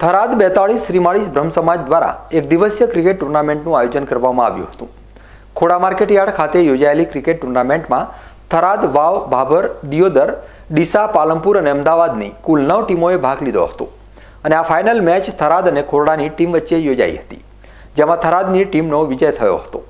થરાદ 42 શ્રીમાળી બ્રહ્મ સમાજ દ્વારા એક દિવસીય ક્રિકેટ ટુર્નામેન્ટનું આયોજન કરવામાં આવ્યું હતું। ખોડા માર્કેટયાર્ડ ખાતે યોજાયેલી ક્રિકેટ ટુર્નામેન્ટમાં થરાદ, વાવ, ભાભર, દિયોદર, ડીસા, પાલનપુર અને અમદાવાદની કુલ 9 ટીમોએ ભાગ લીધો હતો અને આ ફાઇનલ મેચ થરાદ અને ખોરડાની ટીમ વચ્ચે યોજાઈ હતી, જેમાં થરાદની ટીમનો વિજય થયો હતો।